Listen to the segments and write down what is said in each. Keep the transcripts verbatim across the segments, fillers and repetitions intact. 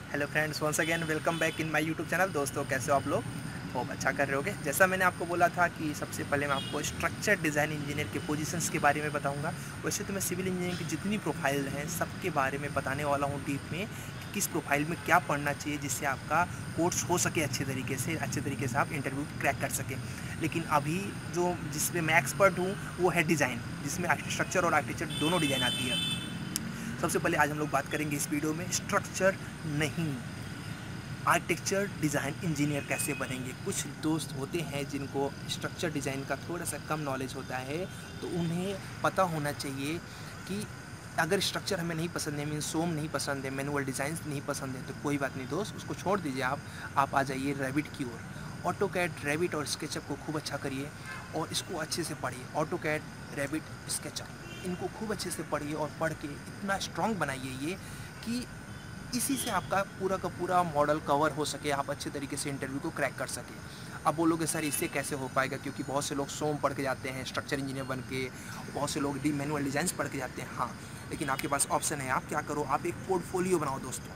Hello friends, once again welcome back in my YouTube channel. दोस्तों, कैसे हो आप लोग? होप अच्छा कर रहे होगे। जैसा मैंने आपको बोला था कि सबसे पहले मैं आपको स्ट्रक्चर डिज़ाइन इंजीनियर के पोजीशंस के बारे में बताऊंगा। वैसे तो मैं सिविल इंजीनियरिंग की जितनी प्रोफाइल हैं सबके बारे में बताने वाला हूँ डीप में कि किस प्रोफाइल में क्या पढ़ना चाहिए जिससे आपका कोर्स हो सके अच्छे तरीके से अच्छे तरीके से आप इंटरव्यू क्रैक कर सकें। लेकिन अभी जो जिसमें मैं एक्सपर्ट हूँ वो है डिज़ाइन, जिसमें स्ट्रक्चर और आर्किटेक्चर दोनों डिज़ाइन आती है। सबसे पहले आज हम लोग बात करेंगे इस वीडियो में स्ट्रक्चर नहीं, आर्किटेक्चर डिज़ाइन इंजीनियर कैसे बनेंगे। कुछ दोस्त होते हैं जिनको स्ट्रक्चर डिज़ाइन का थोड़ा सा कम नॉलेज होता है, तो उन्हें पता होना चाहिए कि अगर स्ट्रक्चर हमें नहीं पसंद है, मीन सोम नहीं पसंद है, मैनुअल डिज़ाइन नहीं पसंद है, तो कोई बात नहीं दोस्त, उसको छोड़ दीजिए। आप आप आ जाइए रेविट की ओर। ऑटोकैड, रेविट और स्केचअप को खूब अच्छा करिए और इसको अच्छे से पढ़िए। ऑटोकैड, रेविट, स्केचअप, इनको खूब अच्छे से पढ़िए और पढ़ के इतना स्ट्रॉन्ग बनाइए ये कि इसी से आपका पूरा का पूरा मॉडल कवर हो सके, आप अच्छे तरीके से इंटरव्यू को क्रैक कर सकें। अब बोलोगे सर इससे कैसे हो पाएगा, क्योंकि बहुत से लोग सोम पढ़ के जाते हैं स्ट्रक्चर इंजीनियर बन के, बहुत से लोग डी मैनुअल डिज़ाइंस पढ़ के जाते हैं। हाँ, लेकिन आपके पास ऑप्शन है। आप क्या करो, आप एक पोर्टफोलियो बनाओ दोस्तों।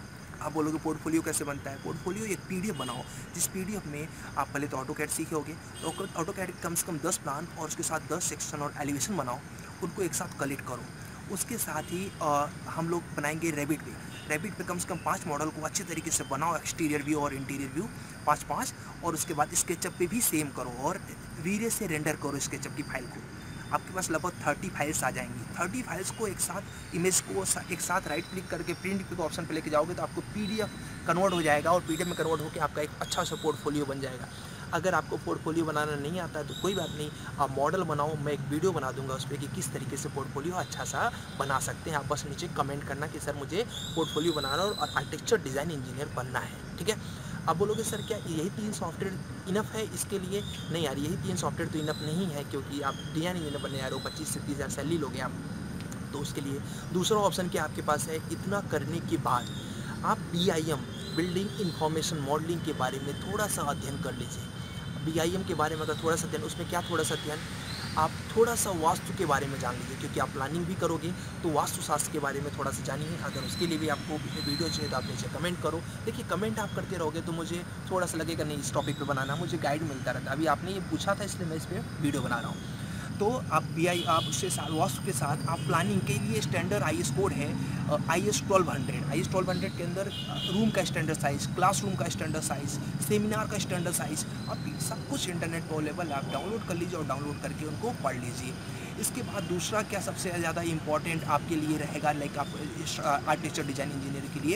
आप बोलोगे पोर्टफोलियो कैसे बनता है? पोर्टफोलियो एक पीडीएफ बनाओ, जिस पीडीएफ में आप पहले तो ऑटोकैड सीखोगे, तो ऑटोकैड कम से कम दस प्लान और उसके साथ दस सेक्शन और एलिवेशन बनाओ, उनको एक साथ कलेक्ट करो। उसके साथ ही आ, हम लोग बनाएंगे रेविट पे। रेविट पे कम से कम पाँच मॉडल को अच्छे तरीके से बनाओ, एक्सटीरियर व्यू और इंटीरियर व्यू पाँच पाँच। और उसके बाद स्केचअप पे भी सेम करो और वीरे से रेंडर करो स्केचअप की फाइल को। आपके पास लगभग थर्टी फाइल्स आ जाएंगी। थर्टी फाइल्स को एक साथ, इमेज को एक साथ राइट क्लिक करके प्रिंट के ऑप्शन पे लेके जाओगे तो आपको पीडीएफ कन्वर्ट हो जाएगा और पीडीएफ में कन्वर्ट होकर आपका एक अच्छा सा पोर्टफोलियो बन जाएगा। अगर आपको पोर्टफोलियो बनाना नहीं आता है तो कोई बात नहीं, आप मॉडल बनाओ, मैं एक वीडियो बना दूंगा उस पर कि किस तरीके से पोर्टफोलियो अच्छा सा बना सकते हैं। आप बस नीचे कमेंट करना कि सर मुझे पोर्टफोलियो बनाना और आर्किटेक्चर डिज़ाइन इंजीनियर बनना है, ठीक है। आप बोलोगे सर क्या यही तीन सॉफ्टवेयर इनफ है इसके लिए? नहीं यार, यही तीन सॉफ्टवेयर तो इनफ नहीं है, क्योंकि आप डिज़ाइन इंजीनियर बनने आ रहे हो, पच्चीस से तीस हज़ार सैलरी लोगे आप, तो उसके लिए दूसरा ऑप्शन क्या आपके पास है? इतना करने के बाद आप B I M, building information modelling के बारे में थोड़ा सा अध्ययन कर लीजिए। बी आई एम के बारे में अगर थोड़ा सा अध्ययन, उसमें क्या थोड़ा सा अध्ययन, आप थोड़ा सा वास्तु के बारे में जान लीजिए, क्योंकि आप प्लानिंग भी करोगे तो वास्तुशास्त्र के बारे में थोड़ा सा जानिए। अगर उसके लिए भी आपको वीडियो चाहिए तो आप नीचे कमेंट करो। देखिए, कमेंट आप करते रहोगे तो मुझे थोड़ा सा लगेगा नहीं इस टॉपिक पे बनाना, मुझे गाइड मिलता रहता है। अभी आपने ये पूछा था इसलिए मैं इस पर वीडियो बना रहा हूँ। तो आप बी आई आप उससे साथ वास्तु के साथ आप प्लानिंग के लिए स्टैंडर्ड आई एस कोड है, I S twelve hundred. I S twelve hundred के अंदर रूम का स्टैंडर्ड साइज़, क्लासरूम का स्टैंडर्ड साइज़, सेमिनार का स्टैंडर्ड साइज़, आप सब कुछ इंटरनेट पर अवेलेबल है। आप डाउनलोड कर लीजिए और डाउनलोड करके उनको पढ़ लीजिए। इसके बाद दूसरा क्या सबसे ज़्यादा इंपॉर्टेंट आपके लिए रहेगा, लाइक आप आर्किटेक्चर डिज़ाइन इंजीनियर के लिए,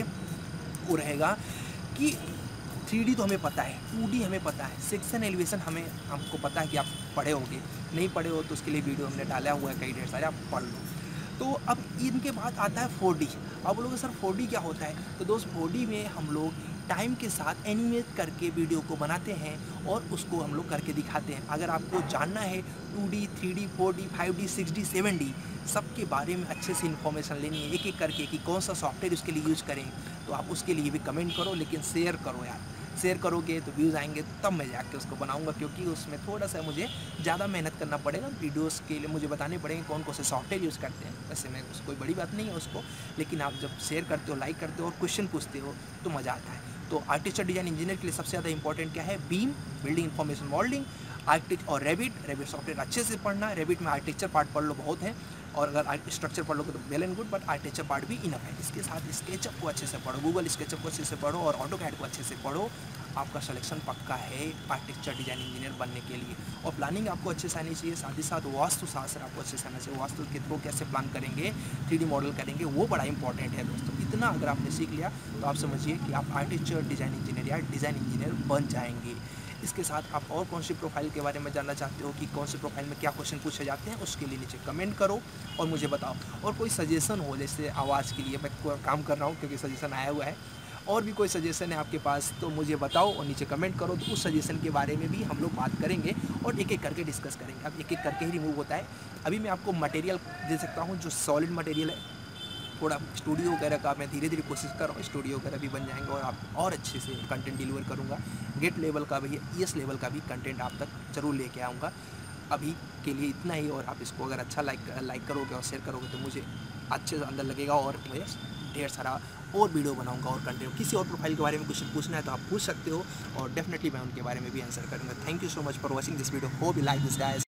वो रहेगा कि थ्री डी तो हमें पता है, टू डी हमें पता है, सेक्शन एलिवेशन हमें हमको पता है कि आप पढ़े होंगे। नहीं पढ़े हो तो उसके लिए वीडियो हमने डाला हुआ है कई ढेर सारे, आप पढ़ लो। तो अब इनके बाद आता है फोर डी। आप बोलोगे सर फोर डी क्या होता है? तो दोस्त, फोर डी में हम लोग टाइम के साथ एनिमेट करके वीडियो को बनाते हैं और उसको हम लोग करके दिखाते हैं। अगर आपको जानना है two D, three D, four D, five D, six D, seven D सबके बारे में अच्छे से इन्फॉर्मेशन लेनी है एक एक करके कि कौन सा सॉफ्टवेयर उसके लिए यूज़ करें, तो आप उसके लिए भी कमेंट करो, लेकिन शेयर करो यार। शेयर करोगे तो व्यूज़ आएंगे, तब मैं जाके उसको बनाऊंगा, क्योंकि उसमें थोड़ा सा मुझे ज़्यादा मेहनत करना पड़ेगा। वीडियोस के लिए मुझे बताने पड़ेंगे कौन कौन से सॉफ्टवेयर यूज़ करते हैं। वैसे मैं कोई बड़ी बात नहीं है उसको, लेकिन आप जब शेयर करते हो, लाइक करते हो और क्वेश्चन पूछते हो तो मज़ा आता है। तो आर्किटेक्चर डिज़ाइन इंजीनियर के लिए सबसे ज़्यादा इंपॉर्टेंट क्या है? BIM, building information modelling, architect और रेविट। रेविट सॉफ्टवेयर अच्छे से पढ़ना, रेविट में आर्किटेक्चर पार्ट पढ़ लो, बहुत है, और अगर स्ट्रक्चर पढ़ लोगे तो well and good, but architecture part भी इनफ है। इसके साथ स्केचअप को अच्छे से पढ़ो, गूगल स्केचअप को अच्छे से पढ़ो और ऑटोकैड को अच्छे से पढ़ो। आपका सिलेक्शन पक्का है आर्किटेक्चर डिज़ाइन इंजीनियर बनने के लिए। और प्लानिंग आपको अच्छे से आनी चाहिए, साथ ही साथ वास्तुशास्त्र आपको अच्छे से आना चाहिए। वास्तु के थ्रू कैसे प्लान करेंगे, थ्री डी मॉडल करेंगे, वो बड़ा इंपॉर्टेंट है दोस्तों। इतना अगर आपने सीख लिया तो आप समझिए कि आप आर्किटेक्चर डिज़ाइन इंजीनियर या डिज़ाइन इंजीनियर बन जाएंगे। इसके साथ आप और कौन सी प्रोफाइल के बारे में जानना चाहते हो कि कौन सी प्रोफाइल में क्या क्वेश्चन पूछे जाते हैं, उसके लिए नीचे कमेंट करो और मुझे बताओ। और कोई सजेशन हो, जैसे आवाज़ के लिए मैं काम कर रहा हूँ क्योंकि सजेशन आया हुआ है, और भी कोई सजेशन है आपके पास तो मुझे बताओ और नीचे कमेंट करो। तो उस सजेशन के बारे में भी हम लोग बात करेंगे और एक एक करके डिस्कस करेंगे। अब एक एक करके ही रिमूव होता है। अभी मैं आपको मटेरियल दे सकता हूँ जो सॉलिड मटेरियल है। थोड़ा स्टूडियो वगैरह का मैं धीरे धीरे कोशिश कर रहा हूँ, स्टूडियो वगैरह भी बन जाएंगे और आप और अच्छे से कंटेंट डिलीवर करूँगा। गेट लेवल का भी, ई एस लेवल का भी कंटेंट आप तक ज़रूर लेके आऊँगा। अभी के लिए इतना ही, और आप इसको अगर अच्छा लाइक लाइक करोगे और शेयर करोगे तो मुझे अच्छे से अंदर लगेगा और मुझे ढेर सारा और वीडियो बनाऊंगा और कंटेंट। किसी और प्रोफाइल के बारे में क्वेश्चन पूछना है तो आप पूछ सकते हो और डेफिनेटली मैं उनके बारे में भी आंसर करूँगा। Thank you so much for watching this video, hope you like this guys.